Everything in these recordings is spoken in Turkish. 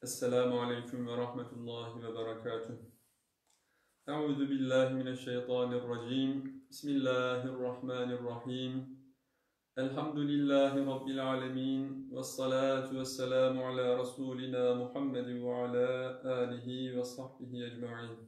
Esselamu Aleyküm ve Rahmetullahi ve Berekatuh. Euzu billahi mineşşeytanirracim. Bismillahirrahmanirrahim. Elhamdülillahi Rabbil alemin. Vessalatu vesselamu ala Resulina Muhammedin ve ala alihi ve sahbihi ecma'in.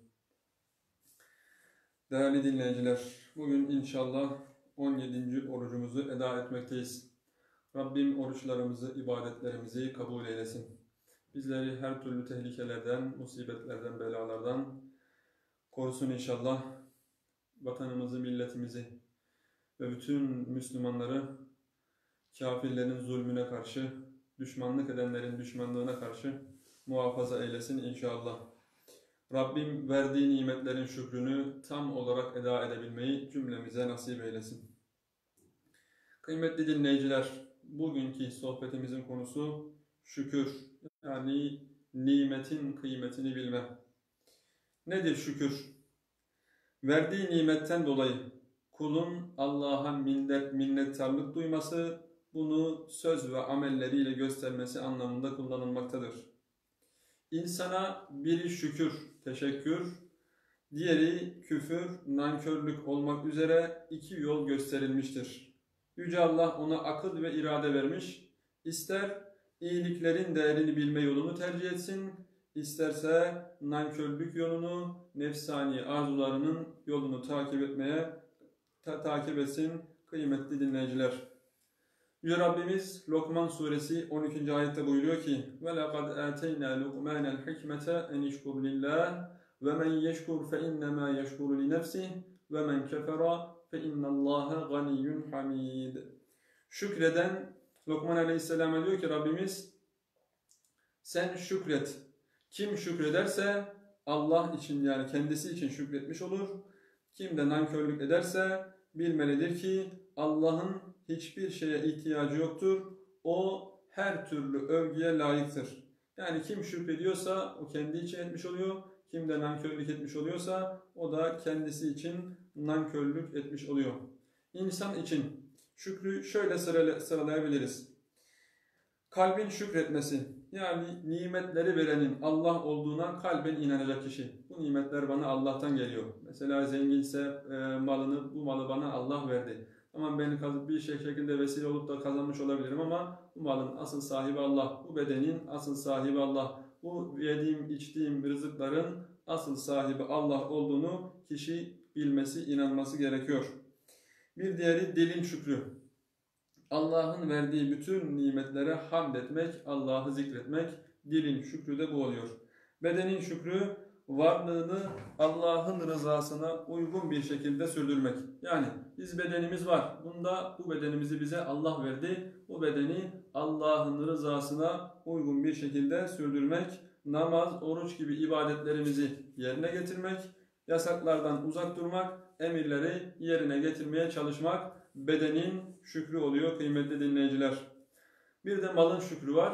Değerli dinleyiciler, bugün inşallah 17. orucumuzu eda etmekteyiz. Rabbim oruçlarımızı, ibadetlerimizi kabul eylesin. Bizleri her türlü tehlikelerden, musibetlerden, belalardan korusun inşallah. Vatanımızı, milletimizi ve bütün Müslümanları kafirlerin zulmüne karşı, düşmanlık edenlerin düşmanlığına karşı muhafaza eylesin inşallah. Rabbim verdiği nimetlerin şükrünü tam olarak eda edebilmeyi cümlemize nasip eylesin. Kıymetli dinleyiciler, bugünkü sohbetimizin konusu şükür. Yani nimetin kıymetini bilme. Nedir şükür? Verdiği nimetten dolayı kulun Allah'a minnettarlık duyması, bunu söz ve amelleriyle göstermesi anlamında kullanılmaktadır. İnsana biri şükür, teşekkür, diğeri küfür, nankörlük olmak üzere iki yol gösterilmiştir. Yüce Allah ona akıl ve irade vermiş, ister İyiliklerin değerini bilme yolunu tercih etsin, isterse nankörlük yolunu, nefsani arzularının yolunu takip etsin kıymetli dinleyiciler. Yüce Rabbimiz Lokman suresi 12. ayette buyuruyor ki وَلَقَدْ آتَيْنَا لُقْمَانَ الْحِكْمَةَ اَنْ يَشْكُرْ لِلّٰهِ وَمَنْ يَشْكُرْ فَاِنَّمَا يَشْكُرُ لِنَفْسِهِ وَمَنْ كَفَرَ فَاِنَّ اللّٰهَ غَنِيٌّ حَمِيدٌ. Şükreden Lokman Aleyhisselam'a diyor ki Rabbimiz, sen şükret. Kim şükrederse Allah için, yani kendisi için şükretmiş olur. Kim de nankörlük ederse bilmelidir ki Allah'ın hiçbir şeye ihtiyacı yoktur. O her türlü övgüye layıktır. Yani kim şükrediyorsa o kendi için etmiş oluyor. Kim de nankörlük etmiş oluyorsa o da kendisi için nankörlük etmiş oluyor. İnsan için şükrü şöyle sıralayabiliriz. Kalbin şükretmesi, yani nimetleri verenin Allah olduğuna kalben inanacak kişi. Bu nimetler bana Allah'tan geliyor. Mesela zenginse bu malı bana Allah verdi. Tamam, ben bir şekilde vesile olup da kazanmış olabilirim ama bu malın asıl sahibi Allah. Bu bedenin asıl sahibi Allah. Bu yediğim, içtiğim rızıkların asıl sahibi Allah olduğunu kişi bilmesi, inanması gerekiyor. Bir diğeri dilin şükrü. Allah'ın verdiği bütün nimetlere hamd etmek, Allah'ı zikretmek, dilin şükrü de bu oluyor. Bedenin şükrü, varlığını Allah'ın rızasına uygun bir şekilde sürdürmek. Yani biz bedenimiz var. Bu bedenimizi bize Allah verdi. Bu bedeni Allah'ın rızasına uygun bir şekilde sürdürmek, namaz, oruç gibi ibadetlerimizi yerine getirmek, yasaklardan uzak durmak, emirleri yerine getirmeye çalışmak bedenin şükrü oluyor kıymetli dinleyiciler. Bir de malın şükrü var.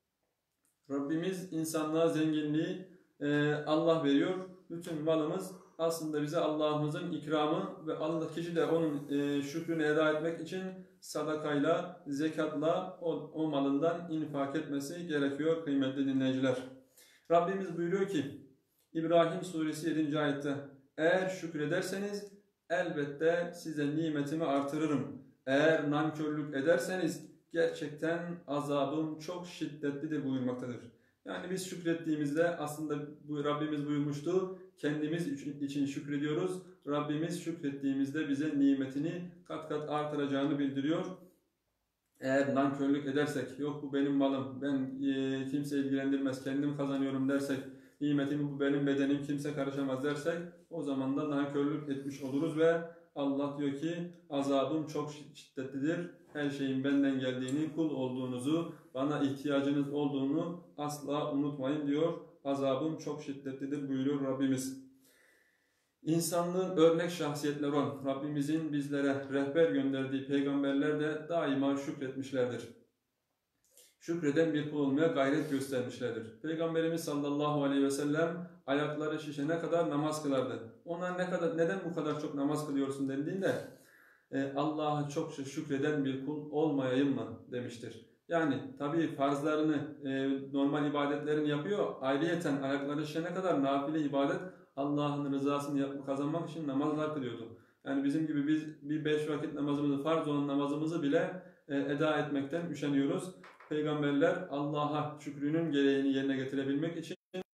Rabbimiz insanlığa zenginliği Allah veriyor. Bütün malımız aslında bize Allah'ımızın ikramı ve Allah kişi de onun şükrünü eda etmek için sadakayla, zekatla o malından infak etmesi gerekiyor kıymetli dinleyiciler. Rabbimiz buyuruyor ki İbrahim suresi 7. ayette eğer şükrederseniz elbette size nimetimi artırırım. Eğer nankörlük ederseniz gerçekten azabım çok şiddetlidir buyurmaktadır. Yani biz şükrettiğimizde aslında Rabbimiz buyurmuştu, kendimiz için şükrediyoruz. Rabbimiz şükrettiğimizde bize nimetini kat kat artıracağını bildiriyor. Eğer nankörlük edersek, yok bu benim malım, ben kimse ilgilendirmez, kendim kazanıyorum dersek, nimetim bu benim bedenim, kimse karışamaz dersek, o zaman da nankörlük etmiş oluruz ve Allah diyor ki azabım çok şiddetlidir. Her şeyin benden geldiğini, kul olduğunuzu, bana ihtiyacınız olduğunu asla unutmayın diyor. Azabım çok şiddetlidir buyuruyor Rabbimiz. İnsanlığın örnek şahsiyetleri olan Rabbimizin bizlere rehber gönderdiği peygamberler de daima şükretmişlerdir. Şükreden bir kul olmaya gayret göstermişlerdir. Peygamberimiz sallallahu aleyhi ve sellem ayakları şişene kadar namaz kılardı. Ona neden bu kadar çok namaz kılıyorsun dendiğinde Allah'a çok şükreden bir kul olmayayım mı demiştir. Yani tabii farzlarını, normal ibadetlerini yapıyor. Ayrıyeten ayakları şişene kadar nafile ibadet, Allah'ın rızasını kazanmak için namazlar kılıyordu. Yani bizim gibi biz bir 5 vakit namazımızı, farz olan namazımızı bile eda etmekten üşeniyoruz. Peygamberler Allah'a şükrünün gereğini yerine getirebilmek için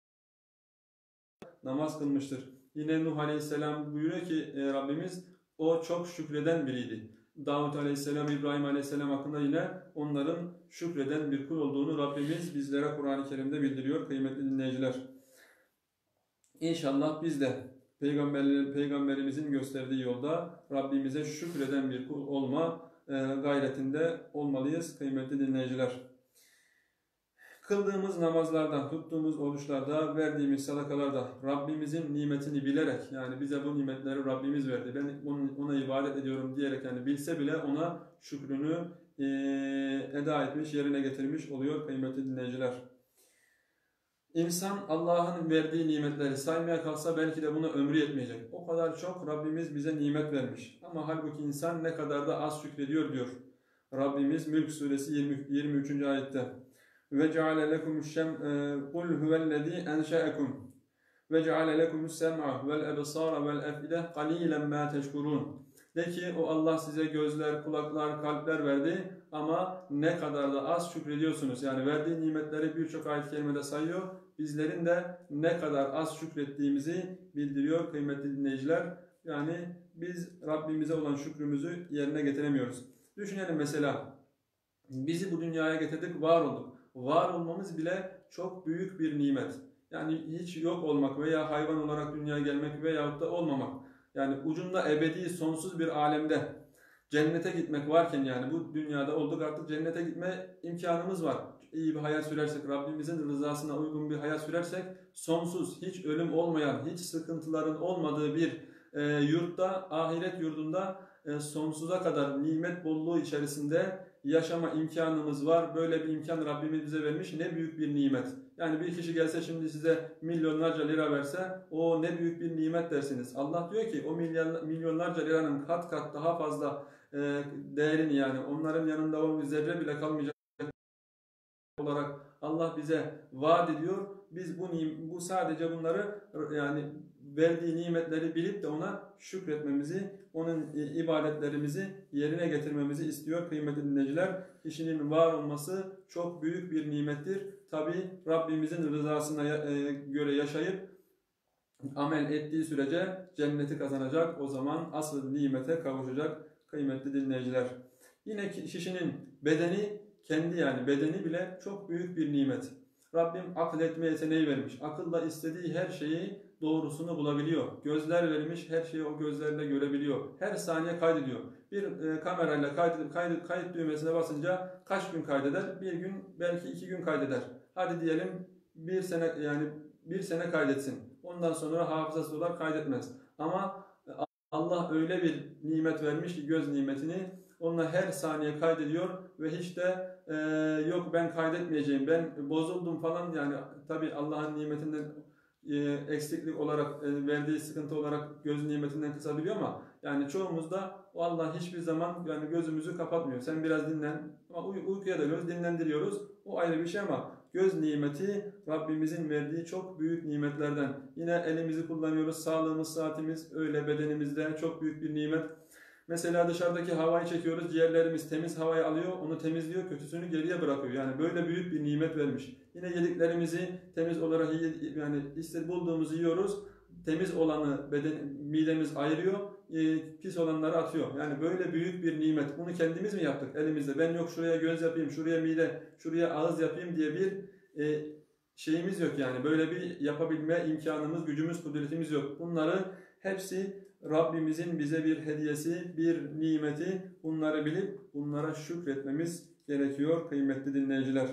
namaz kılmıştır. Yine Nuh Aleyhisselam buyuruyor ki Rabbimiz o çok şükreden biriydi. Davut Aleyhisselam, İbrahim Aleyhisselam hakkında yine onların şükreden bir kul olduğunu Rabbimiz bizlere Kur'an-ı Kerim'de bildiriyor kıymetli dinleyiciler. İnşallah biz de Peygamberimizin gösterdiği yolda Rabbimize şükreden bir kul olma gayretinde olmalıyız kıymetli dinleyiciler. Kıldığımız namazlarda, tuttuğumuz oruçlarda, verdiğimiz sadakalarda Rabbimizin nimetini bilerek, yani bize bu nimetleri Rabbimiz verdi, ben ona ibadet ediyorum diyerek, yani bilse bile ona şükrünü eda etmiş, yerine getirmiş oluyor kıymetli dinleyiciler. İnsan Allah'ın verdiği nimetleri saymaya kalksa belki de buna ömrü yetmeyecek. O kadar çok Rabbimiz bize nimet vermiş. Ama halbuki insan ne kadar da az şükrediyor diyor Rabbimiz Mülk Suresi 23. ayette. Ve ceale lekumu'ş-şem kul huvellezî enşe'ekum ve ceale lekumu's-sem'a vel ebsâra vel ef'ide qalîlen mâ teşkurûn. De ki o Allah size gözler, kulaklar, kalpler verdi ama ne kadar da az şükrediyorsunuz. Yani verdiği nimetleri birçok ayet-i kerimede sayıyor. Bizlerin de ne kadar az şükrettiğimizi bildiriyor kıymetli dinleyiciler. Yani biz Rabbimize olan şükrümüzü yerine getiremiyoruz. Düşünelim mesela bizi bu dünyaya getirdik, var olduk. Var olmamız bile çok büyük bir nimet. Yani hiç yok olmak veya hayvan olarak dünyaya gelmek veyahut da olmamak. Yani ucunda ebedi, sonsuz bir alemde cennete gitmek varken, yani bu dünyada olduk artık cennete gitme imkanımız var. İyi bir hayat sürersek, Rabbimizin rızasına uygun bir hayat sürersek, sonsuz, hiç ölüm olmayan, hiç sıkıntıların olmadığı bir yurtta, ahiret yurdunda sonsuza kadar nimet bolluğu içerisinde yaşama imkanımız var. Böyle bir imkan Rabbimiz bize vermiş. Ne büyük bir nimet. Yani bir kişi gelse şimdi size milyonlarca lira verse, o ne büyük bir nimet dersiniz. Allah diyor ki o milyonlarca liranın kat kat daha fazla değerini, yani onların yanında o bir zerre bile kalmayacak olarak Allah bize vaat ediyor. Biz bu sadece bunları, yani verdiği nimetleri bilip de ona şükretmemizi, onun ibadetlerimizi yerine getirmemizi istiyor kıymetli dinleyiciler. Kişinin var olması çok büyük bir nimettir. Tabi Rabbimizin rızasına göre yaşayıp amel ettiği sürece cenneti kazanacak. O zaman asıl nimete kavuşacak kıymetli dinleyiciler. Yine kişinin bedeni, kendi yani bedeni bile çok büyük bir nimet. Rabbim akletme yeteneği vermiş. Akılla istediği her şeyi doğrusunu bulabiliyor. Gözler vermiş, her şeyi o gözlerle görebiliyor. Her saniye kaydediyor. Bir kamerayla kayıt düğmesine basınca kaç gün kaydeder? Bir gün, belki 2 gün kaydeder. Hadi diyelim bir sene, yani bir sene kaydetsin. Ondan sonra hafızası olarak kaydetmez. Ama Allah öyle bir nimet vermiş ki, göz nimetini, onunla her saniye kaydediyor ve hiç de yok ben kaydetmeyeceğim, ben bozuldum falan, yani tabi Allah'ın nimetinden eksiklik olarak verdiği sıkıntı olarak göz nimetinden kısabiliyor ama yani çoğumuz da Allah hiçbir zaman yani gözümüzü kapatmıyor. Sen biraz dinlen, ama uykuya dalıyoruz, dinlendiriyoruz. O ayrı bir şey ama göz nimeti Rabbimizin verdiği çok büyük nimetlerden. Yine elimizi kullanıyoruz, sağlığımız, saatimiz öyle, bedenimizde çok büyük bir nimet. Mesela dışarıdaki havayı çekiyoruz, ciğerlerimiz temiz havayı alıyor, onu temizliyor, kötüsünü geriye bırakıyor. Yani böyle büyük bir nimet vermiş. Yine yediklerimizi temiz olarak, yani bulduğumuzu yiyoruz, temiz olanı midemiz ayırıyor, pis olanları atıyor. Yani böyle büyük bir nimet. Bunu kendimiz mi yaptık elimizde? Ben yok şuraya göz yapayım, şuraya mide, şuraya ağız yapayım diye bir şeyimiz yok yani. Böyle bir yapabilme imkanımız, gücümüz, kudretimiz yok. Bunları hepsi Rabbimizin bize bir hediyesi, bir nimeti. Bunları bilip bunlara şükretmemiz gerekiyor kıymetli dinleyiciler.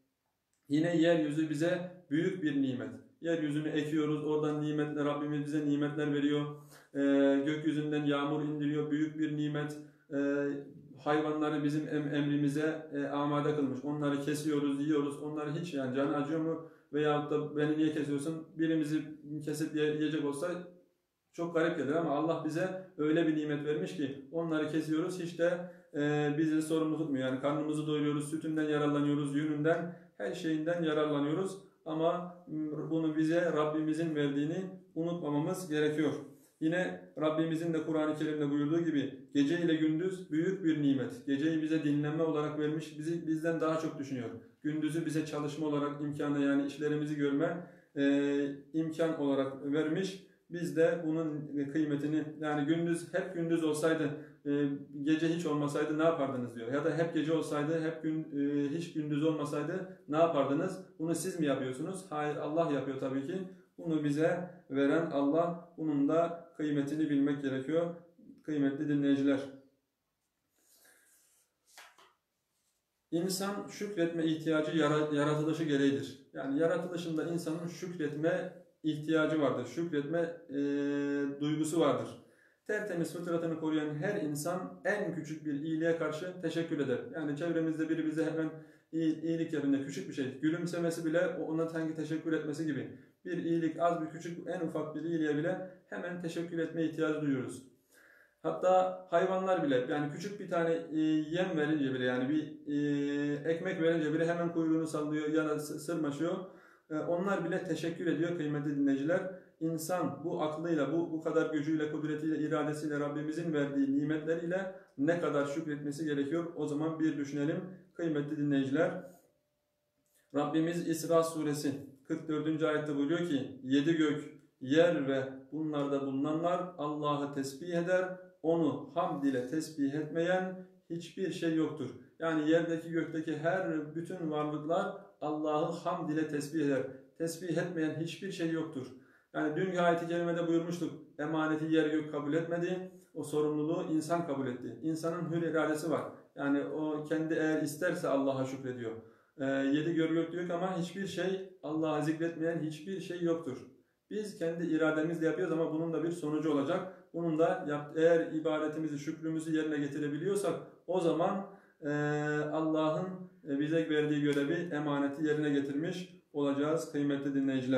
Yine yeryüzü bize büyük bir nimet. Yeryüzünü ekiyoruz, oradan nimetler, Rabbimiz bize nimetler veriyor. Gökyüzünden yağmur indiriyor, büyük bir nimet. Hayvanları bizim emrimize amade kılmış. Onları kesiyoruz, yiyoruz. Onları hiç, yani canı acıyor mu? Veyahut da beni niye kesiyorsun? Birimizi kesip yiyecek olsa çok garip gelir ama Allah bize öyle bir nimet vermiş ki onları kesiyoruz. Hiç de bizi sorumlu tutmuyor. Yani karnımızı doyuruyoruz, sütünden yararlanıyoruz, yününden, her şeyinden yararlanıyoruz. Ama bunu bize Rabbimizin verdiğini unutmamamız gerekiyor. Yine Rabbimizin de Kur'an-ı Kerim'de buyurduğu gibi gece ile gündüz büyük bir nimet. Geceyi bize dinlenme olarak vermiş, bizden daha çok düşünüyor. Gündüzü bize çalışma olarak imkanı, yani işlerimizi görme imkan olarak vermiş. Biz de bunun kıymetini, yani hep gündüz olsaydı, gece hiç olmasaydı ne yapardınız diyor. Ya da hep gece olsaydı, hiç gündüz olmasaydı ne yapardınız? Bunu siz mi yapıyorsunuz? Hayır, Allah yapıyor tabii ki. Bunu bize veren Allah. Bunun da kıymetini bilmek gerekiyor. Kıymetli dinleyiciler. İnsan şükretme ihtiyacı yaratılışı gereğidir. Yani yaratılışında insanın şükretme ihtiyacı vardır. Şükretme duygusu vardır. Tertemiz fıtratını koruyan her insan en küçük bir iyiliğe karşı teşekkür eder. Yani çevremizde biri bize hemen iyilik yapınca küçük bir şey, gülümsemesi bile ona sanki teşekkür etmesi gibi. Bir iyilik, az bir küçük, en ufak bir iyiliğe bile hemen teşekkür etme ihtiyacı duyuyoruz. Hatta hayvanlar bile, yani küçük bir tane yem verince bile, yani bir ekmek verince bile hemen kuyruğunu sallıyor ya da sırmaşıyor. Onlar bile teşekkür ediyor kıymetli dinleyiciler. İnsan bu aklıyla, bu kadar gücüyle, kudretiyle, iradesiyle, Rabbimizin verdiği nimetleriyle ne kadar şükretmesi gerekiyor? O zaman bir düşünelim kıymetli dinleyiciler. Rabbimiz İsra suresi 44. ayette buyuruyor ki 7 gök, yer ve bunlarda bulunanlar Allah'ı tesbih eder. Onu hamd ile tesbih etmeyen hiçbir şey yoktur. Yani yerdeki gökteki bütün varlıklar Allah'ı hamd ile tesbih eder. Tesbih etmeyen hiçbir şey yoktur. Yani dünkü ayet-i kerimede buyurmuştuk. Emaneti yer gök kabul etmedi. O sorumluluğu insan kabul etti. İnsanın hür iradesi var. Yani o kendi eğer isterse Allah'a şükrediyor. 7 gök diyor ama hiçbir şey, Allah'ı zikretmeyen hiçbir şey yoktur. Biz kendi irademizle yapıyoruz ama bunun da bir sonucu olacak. Bunun da eğer ibadetimizi, şükrümüzü yerine getirebiliyorsak o zaman Allah'ın bize verdiği görevi, emaneti yerine getirmiş olacağız kıymetli dinleyiciler.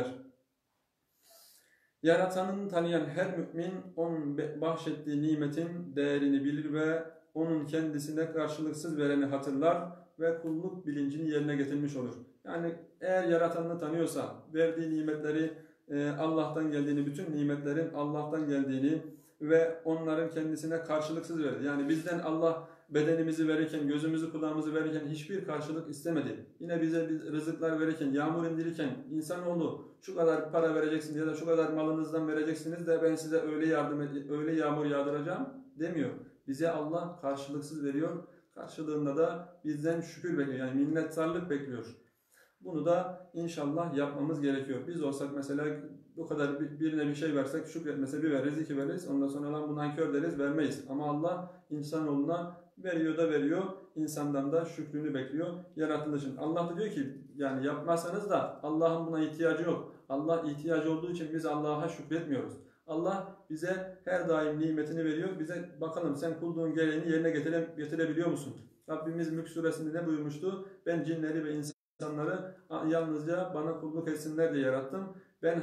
Yaratanını tanıyan her mümin onun bahşettiği nimetin değerini bilir ve onun kendisine karşılıksız vereni hatırlar ve kulluk bilincini yerine getirmiş olur. Yani eğer yaratanını tanıyorsa, verdiği nimetleri Allah'tan geldiğini, bütün nimetlerin Allah'tan geldiğini ve onların kendisine karşılıksız verdi. Yani bizden Allah bedenimizi verirken, gözümüzü, kulağımızı verirken hiçbir karşılık istemedi. Yine bize rızıklar verirken, yağmur indirirken insanoğlu şu kadar para vereceksiniz ya da şu kadar malınızdan vereceksiniz de ben size öyle yağmur yağdıracağım demiyor. Bize Allah karşılıksız veriyor. Karşılığında da bizden şükür bekliyor. Yani minnettarlık bekliyor. Bunu da inşallah yapmamız gerekiyor. Biz olsak mesela bu kadar birine bir şey versek şükretmese bir veririz, iki veririz. Ondan sonra lan bu nankör deriz, vermeyiz. Ama Allah insanoğluna veriyor da veriyor. İnsandan da şükrünü bekliyor. Yaratılışın. Allah da diyor ki yani yapmazsanız da Allah'ın buna ihtiyacı yok. Allah ihtiyacı olduğu için biz Allah'a şükretmiyoruz. Allah bize her daim nimetini veriyor. Bize bakalım sen kulluğun gereğini yerine getirebiliyor musun? Rabbimiz Mülk suresinde ne buyurmuştu? Ben cinleri ve insanları yalnızca bana kulluk etsinler diye yarattım. Ben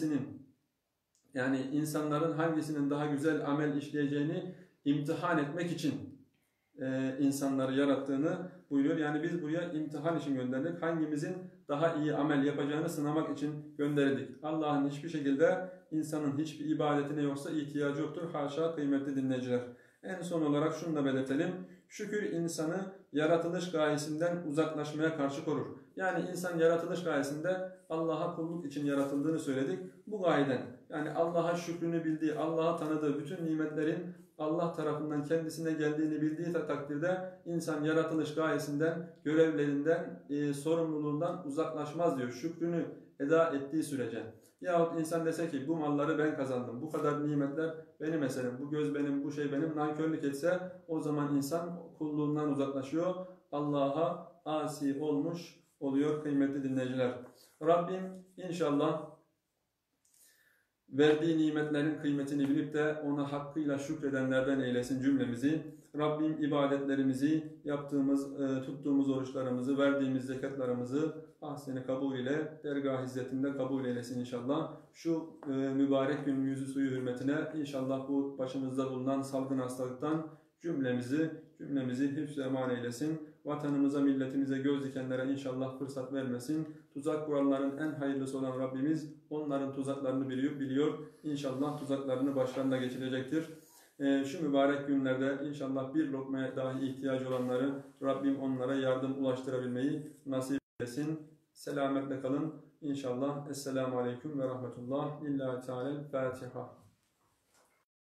yani insanların hangisinin daha güzel amel işleyeceğini imtihan etmek için insanları yarattığını buyuruyor. Yani biz buraya imtihan için gönderdik. Hangimizin daha iyi amel yapacağını sınamak için gönderildik. Allah'ın hiçbir şekilde insanın hiçbir ibadetine yoksa ihtiyacı yoktur. Haşa kıymetli dinleyiciler. En son olarak şunu da belirtelim. Şükür insanı yaratılış gayesinden uzaklaşmaya karşı korur. Yani insan yaratılış gayesinde Allah'a kulluk için yaratıldığını söyledik. Bu gayeden yani Allah'a şükrünü bildiği, Allah'a tanıdığı bütün nimetlerin Allah tarafından kendisine geldiğini bildiği takdirde insan yaratılış gayesinden, görevlerinden, sorumluluğundan uzaklaşmaz diyor. Şükrünü eda ettiği sürece. Yahut insan dese ki bu malları ben kazandım, bu kadar nimetler benim eserim, bu göz benim, bu şey benim, nankörlük etse o zaman insan kulluğundan uzaklaşıyor. Allah'a asi olmuş oluyor kıymetli dinleyiciler. Rabbim inşallah verdiği nimetlerin kıymetini bilip de ona hakkıyla şükredenlerden eylesin cümlemizi. Rabbim ibadetlerimizi, tuttuğumuz oruçlarımızı, verdiğimiz zekatlarımızı ahseni kabul ile dergah izzetinde kabul eylesin inşallah. Şu mübarek gün yüzü suyu hürmetine inşallah bu başımızda bulunan salgın hastalıktan cümlemizi hifz-i eman eylesin. Vatanımıza, milletimize göz dikenlere inşallah fırsat vermesin. Tuzak kuranların en hayırlısı olan Rabbimiz onların tuzaklarını biliyor. İnşallah tuzaklarını başlarına geçirecektir. Şu mübarek günlerde inşallah bir lokmaya dahi ihtiyacı olanları Rabbim onlara yardım ulaştırabilmeyi nasip etsin. Selametle kalın. İnşallah. Esselamu Aleyküm ve Rahmetullah. İllahi Teala Fatiha.